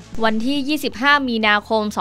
วันที่ 25 มีนาคม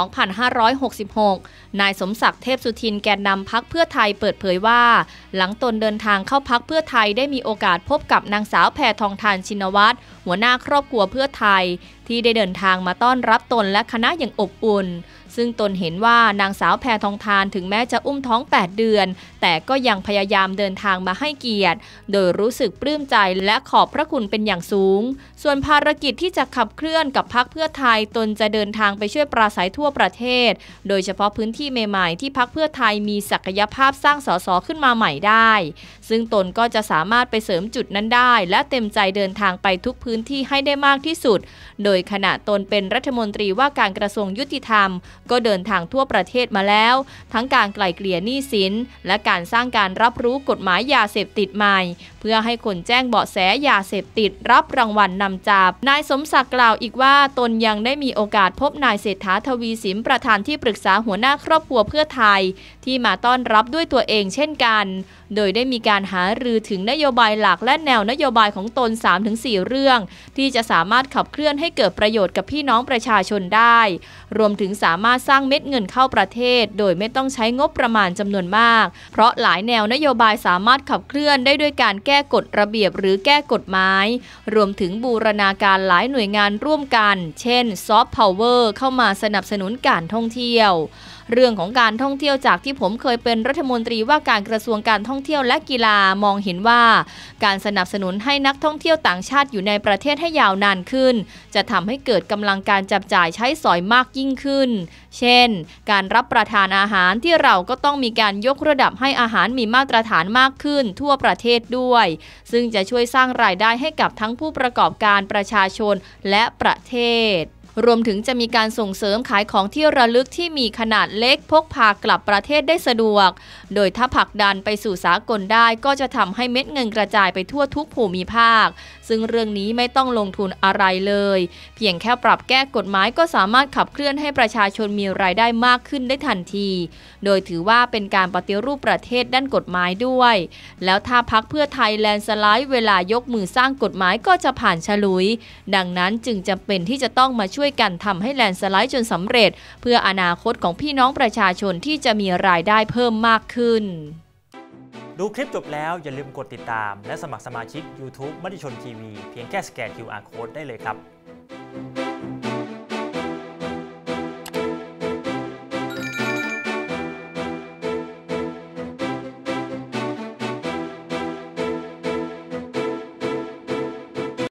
2566 นายสมศักดิ์เทพสุทินแกนนำพรรคเพื่อไทยเปิดเผยว่าหลังตนเดินทางเข้าพรรคเพื่อไทยได้มีโอกาสพบกับนางสาวแพทองธารชินวัตรหัวหน้าครอบครัวเพื่อไทยที่ได้เดินทางมาต้อนรับตนและคณะอย่างอบอุ่นซึ่งตนเห็นว่านางสาวแพทองธารถึงแม้จะอุ้มท้อง 8 เดือนแต่ก็ยังพยายามเดินทางมาให้เกียรติโดยรู้สึกปลื้มใจและขอบพระคุณเป็นอย่างสูงส่วนภารกิจที่จะขับเคลื่อนกับพรรคเพื่อไทยตนจะเดินทางไปช่วยปราศัยทั่วประเทศโดยเฉพาะพื้นที่ใหม่ๆที่พรรคเพื่อไทยมีศักยภาพสร้างสสขึ้นมาใหม่ได้ซึ่งตนก็จะสามารถไปเสริมจุดนั้นได้และเต็มใจเดินทางไปทุกพื้นที่ให้ได้มากที่สุดโดยขณะตนเป็นรัฐมนตรีว่าการกระทรวงยุติธรรมก็เดินทางทั่วประเทศมาแล้วทั้งการไกล่เกลี่ยหนี้สินและการสร้างการรับรู้กฎหมายยาเสพติดใหม่เพื่อให้คนแจ้งเบาะแสยาเสพติดรับรางวัลนำจับนายสมศักดิ์กล่าวอีกว่าตนยังได้มีโอกาสพบนายเศรษฐาทวีสินประธานที่ปรึกษาหัวหน้าครอบครัวเพื่อไทยที่มาต้อนรับด้วยตัวเองเช่นกันโดยได้มีการหารือถึงนโยบายหลักและแนวนโยบายของตน 3-4 เรื่องที่จะสามารถขับเคลื่อนให้เกิดประโยชน์กับพี่น้องประชาชนได้รวมถึงสามารถสร้างเม็ดเงินเข้าประเทศโดยไม่ต้องใช้งบประมาณจำนวนมากเพราะหลายแนวนโยบายสามารถขับเคลื่อนได้ด้วยการแก้กฎระเบียบหรือแก้กฎหมายรวมถึงบูรณาการหลายหน่วยงานร่วมกันเช่นซอฟต์พาวเวอร์เข้ามาสนับสนุนการท่องเที่ยวเรื่องของการท่องเที่ยวจากที่ผมเคยเป็นรัฐมนตรีว่าการกระทรวงการท่องเที่ยวและกีฬามองเห็นว่าการสนับสนุนให้นักท่องเที่ยวต่างชาติอยู่ในประเทศให้ยาวนานขึ้นจะทำให้เกิดกำลังการจับจ่ายใช้สอยมากยิ่งขึ้นเช่นการรับประทานอาหารที่เราก็ต้องมีการยกระดับให้อาหารมีมาตรฐานมากขึ้นทั่วประเทศด้วยซึ่งจะช่วยสร้างรายได้ให้กับทั้งผู้ประกอบการประชาชนและประเทศรวมถึงจะมีการส่งเสริมขายของที่ระลึกที่มีขนาดเล็กพกพากลับประเทศได้สะดวกโดยถ้าผลักดันไปสู่สากลได้ก็จะทำให้เม็ดเงินกระจายไปทั่วทุกภูมิภาคซึ่งเรื่องนี้ไม่ต้องลงทุนอะไรเลยเพียงแค่ปรับแก้กฎหมายก็สามารถขับเคลื่อนให้ประชาชนมีรายได้มากขึ้นได้ทันทีโดยถือว่าเป็นการปฏิรูปประเทศด้านกฎหมายด้วยแล้วถ้าพรรคเพื่อไทยแลนด์สไลด์เวลายกมือสร้างกฎหมายก็จะผ่านฉลุยดังนั้นจึงจำเป็นที่จะต้องมาช่วยกันทำให้แลนด์สไลด์จนสำเร็จเพื่ออนาคตของพี่น้องประชาชนที่จะมีรายได้เพิ่มมากขึ้นดูคลิปจบแล้วอย่าลืมกดติดตามและสมัครสมาชิก YouTube มติชนทีวีเพียงแค่สแกน QR Code ได้เลยครับ